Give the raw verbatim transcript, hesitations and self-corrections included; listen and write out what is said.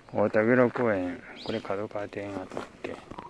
大田広公園、これ角川庭園あったっけ。